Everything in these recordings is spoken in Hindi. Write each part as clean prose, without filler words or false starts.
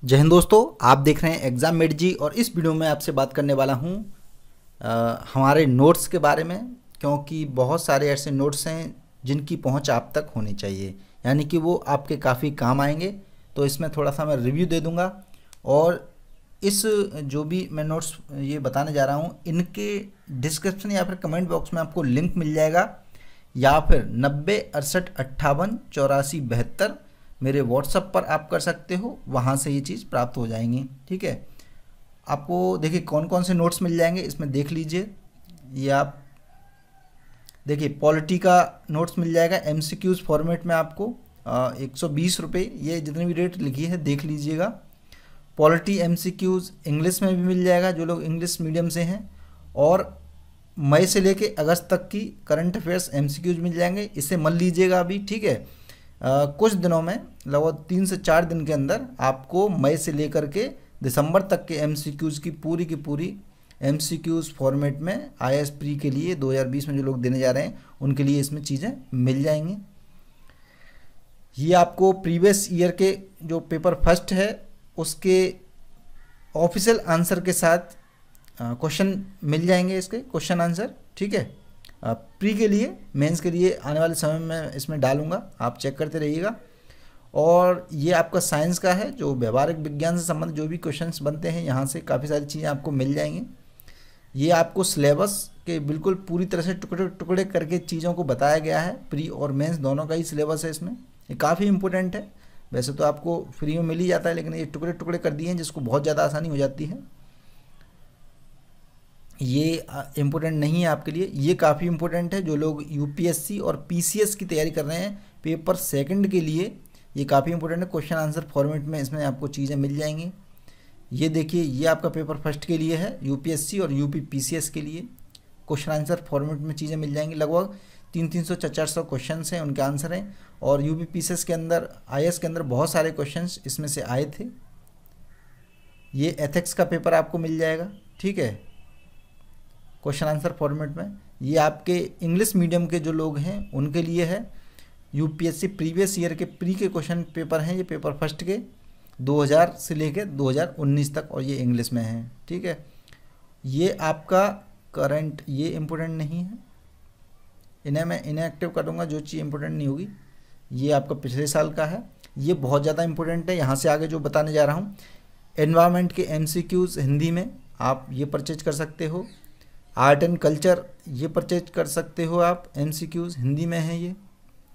जय हिंद दोस्तों, आप देख रहे हैं एग्ज़ाम मेट जी। और इस वीडियो में आपसे बात करने वाला हूं हमारे नोट्स के बारे में, क्योंकि बहुत सारे ऐसे नोट्स हैं जिनकी पहुंच आप तक होनी चाहिए, यानी कि वो आपके काफ़ी काम आएंगे। तो इसमें थोड़ा सा मैं रिव्यू दे दूंगा और इस जो भी मैं नोट्स ये बताने जा रहा हूं, इनके डिस्क्रिप्शन या फिर कमेंट बॉक्स में आपको लिंक मिल जाएगा, या फिर 90 68 58 84 72 मेरे व्हाट्सएप पर आप कर सकते हो, वहाँ से ये चीज़ प्राप्त हो जाएंगी। ठीक है, आपको देखिए कौन कौन से नोट्स मिल जाएंगे इसमें देख लीजिए। ये आप देखिए पॉलिटी का नोट्स मिल जाएगा एमसीक्यूज फॉर्मेट में आपको 120 रुपये, ये जितनी भी रेट लिखी है देख लीजिएगा। पॉलिटी एमसीक्यूज इंग्लिश में भी मिल जाएगा जो लोग इंग्लिश मीडियम से हैं, और मई से लेके अगस्त तक की करंट अफेयर्स एमसीक्यूज मिल जाएंगे। इसे मन लीजिएगा अभी, ठीक है। कुछ दिनों में लगभग 3 से 4 दिन के अंदर आपको मई से लेकर के दिसंबर तक के एमसीक्यूज की पूरी एमसीक्यूज फॉर्मेट में आईएएस प्री के लिए 2020 में जो लोग देने जा रहे हैं उनके लिए इसमें चीज़ें मिल जाएंगी। ये आपको प्रीवियस ईयर के जो पेपर फर्स्ट है उसके ऑफिशियल आंसर के साथ क्वेश्चन मिल जाएंगे, इसके क्वेश्चन आंसर, ठीक है। प्री के लिए, मेंस के लिए आने वाले समय में इसमें डालूंगा, आप चेक करते रहिएगा। और ये आपका साइंस का है, जो व्यवहारिक विज्ञान से संबंधित जो भी क्वेश्चंस बनते हैं यहाँ से काफ़ी सारी चीज़ें आपको मिल जाएंगी। ये आपको सिलेबस के बिल्कुल पूरी तरह से टुकड़े टुकड़े करके चीज़ों को बताया गया है। प्री और मेंस दोनों का ही सिलेबस है इसमें, ये काफ़ी इंपॉर्टेंट है। वैसे तो आपको फ्री में मिल ही जाता है, लेकिन ये टुकड़े टुकड़े कर दिए हैं जिसको बहुत ज़्यादा आसानी हो जाती है। ये इम्पोर्टेंट नहीं है आपके लिए, ये काफ़ी इम्पोर्टेंट है जो लोग यूपीएससी और पीसीएस की तैयारी कर रहे हैं पेपर सेकंड के लिए। ये काफ़ी इंपॉर्टेंट है, क्वेश्चन आंसर फॉर्मेट में इसमें आपको चीज़ें मिल जाएंगी। ये देखिए, ये आपका पेपर फर्स्ट के लिए है, यूपीएससी और यूपी पीसीएस के लिए क्वेश्चन आंसर फॉर्मेट में चीज़ें मिल जाएंगी। लगभग 300 400 क्वेश्चन हैं, उनके आंसर हैं। और यूपी पीसीएस के अंदर, आईएएस के अंदर बहुत सारे क्वेश्चन इसमें से आए थे। ये एथिक्स का पेपर आपको मिल जाएगा, ठीक है, क्वेश्चन आंसर फॉर्मेट में। ये आपके इंग्लिश मीडियम के जो लोग हैं उनके लिए है। यूपीएससी प्रीवियस ईयर के प्री के क्वेश्चन पेपर हैं, ये पेपर फर्स्ट के 2000 से लेके 2019 तक, और ये इंग्लिश में है, ठीक है। ये आपका करंट, ये इम्पोर्टेंट नहीं है, इन्हें मैं इनएक्टिव कर दूंगा, जो चीज़ इंपॉर्टेंट नहीं होगी। ये आपका पिछले साल का है, ये बहुत ज़्यादा इंपॉर्टेंट है। यहाँ से आगे जो बताने जा रहा हूँ, एनवायरनमेंट के एमसीक्यूज हिंदी में आप ये परचेज कर सकते हो। आर्ट एंड कल्चर ये परचेज कर सकते हो आप, एमसीक्यूज हिंदी में है ये।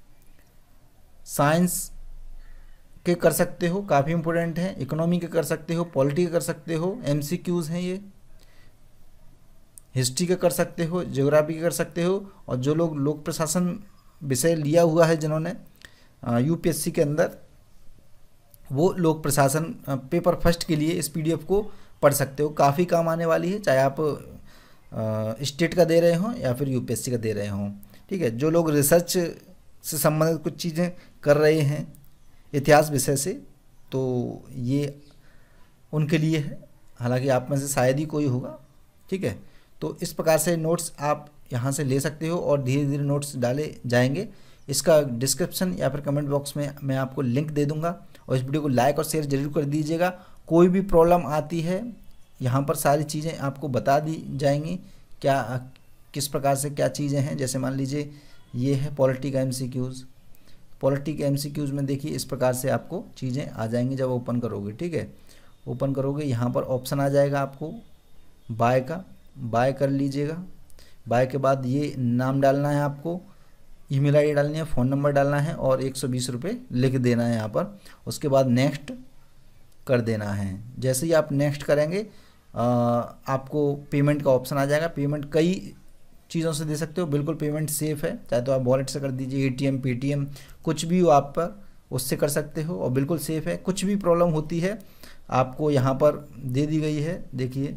साइंस के कर सकते हो, काफ़ी इंपॉर्टेंट है। इकोनॉमी के कर सकते हो, पॉलिटी के कर सकते हो, एमसीक्यूज हैं ये। हिस्ट्री के कर सकते हो, ज्योग्राफी के कर सकते हो। और जो लोग लोक प्रशासन विषय लिया हुआ है जिन्होंने यूपीएससी के अंदर, वो लोक प्रशासन पेपर फर्स्ट के लिए इस पीडीएफ को पढ़ सकते हो, काफ़ी काम आने वाली है, चाहे आप स्टेट का दे रहे हों या फिर यूपीएससी का दे रहे हों, ठीक है। जो लोग रिसर्च से संबंधित कुछ चीज़ें कर रहे हैं इतिहास विषय से, तो ये उनके लिए है, हालांकि आप में से शायद ही कोई होगा, ठीक है। तो इस प्रकार से नोट्स आप यहाँ से ले सकते हो और धीरे धीरे नोट्स डाले जाएंगे। इसका डिस्क्रिप्शन या फिर कमेंट बॉक्स में मैं आपको लिंक दे दूँगा, और इस वीडियो को लाइक और शेयर जरूर कर दीजिएगा। कोई भी प्रॉब्लम आती है, यहाँ पर सारी चीज़ें आपको बता दी जाएंगी, क्या किस प्रकार से क्या चीज़ें हैं। जैसे मान लीजिए ये है पॉलिटी का एमसीक्यूज़, पॉलिटी के एमसीक्यूज़ में देखिए इस प्रकार से आपको चीज़ें आ जाएंगी जब ओपन करोगे, ठीक है। ओपन करोगे, यहाँ पर ऑप्शन आ जाएगा आपको बाय का, बाय कर लीजिएगा। बाय के बाद ये नाम डालना है आपको, ईमेल आईडी डालनी है, फ़ोन नंबर डालना है, और 120 रुपये लिख देना है यहाँ पर। उसके बाद नेक्स्ट कर देना है। जैसे ही आप नेक्स्ट करेंगे आपको पेमेंट का ऑप्शन आ जाएगा। पेमेंट कई चीज़ों से दे सकते हो, बिल्कुल पेमेंट सेफ़ है, चाहे तो आप वॉलेट से कर दीजिए, एटीएम, पेटीएम, कुछ भी हो आप पर उससे कर सकते हो, और बिल्कुल सेफ़ है। कुछ भी प्रॉब्लम होती है आपको यहाँ पर दे दी गई है, देखिए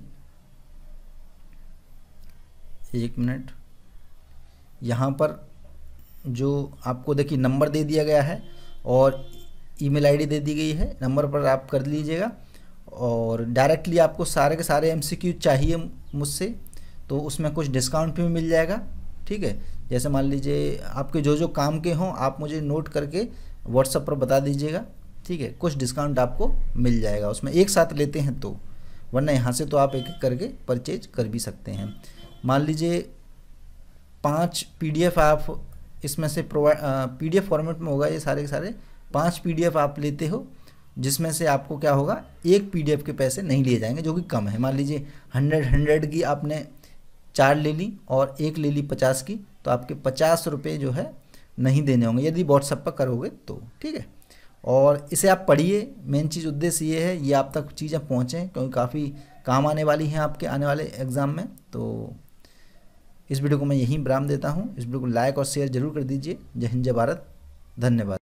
1 मिनट, यहाँ पर जो आपको देखिए नंबर दे दिया गया है और ईमेल आईडी दे दी गई है, नंबर पर आप कर लीजिएगा। और डायरेक्टली आपको सारे के सारे एमसीक्यू चाहिए मुझसे, तो उसमें कुछ डिस्काउंट भी मिल जाएगा, ठीक है। जैसे मान लीजिए आपके जो जो काम के हों आप मुझे नोट करके व्हाट्सएप पर बता दीजिएगा, ठीक है, कुछ डिस्काउंट आपको मिल जाएगा उसमें, एक साथ लेते हैं तो, वरना यहाँ से तो आप एक एक करके परचेज कर भी सकते हैं। मान लीजिए 5 PDF आप इसमें से प्रोवाइड, PDF फॉर्मेट में होगा ये सारे के सारे, 5 PDF आप लेते हो, जिसमें से आपको क्या होगा, एक PDF के पैसे नहीं लिए जाएंगे जो कि कम है। मान लीजिए 100 की आपने 4 ले ली और एक ले ली 50 की, तो आपके 50 रुपये जो है नहीं देने होंगे यदि व्हाट्सएप पर करोगे तो, ठीक है। और इसे आप पढ़िए, मेन चीज़ उद्देश्य ये है ये आप तक चीज़ें पहुँचें, क्योंकि काफ़ी काम आने वाली हैं आपके आने वाले एग्ज़ाम में। तो इस वीडियो को मैं यहीं विराम देता हूँ। इस वीडियो को लाइक और शेयर जरूर कर दीजिए। जय हिंद, जय भारत, धन्यवाद।